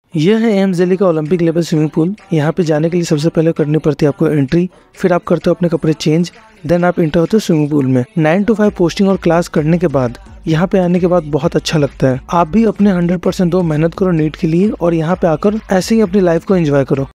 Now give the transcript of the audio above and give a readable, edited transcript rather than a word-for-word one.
यह है एम्स दिल्ली का ओलंपिक लेवल स्विमिंग पूल। यहाँ पे जाने के लिए सबसे पहले करनी पड़ती है आपको एंट्री, फिर आप करते हो अपने कपड़े चेंज, देन आप इंटर होते हो स्विमिंग पूल में। 9 to 5 पोस्टिंग और क्लास करने के बाद यहाँ पे आने के बाद बहुत अच्छा लगता है। आप भी अपने 100% दो, मेहनत करो नीट के लिए और यहाँ पे आकर ऐसे ही अपनी लाइफ को एंजॉय करो।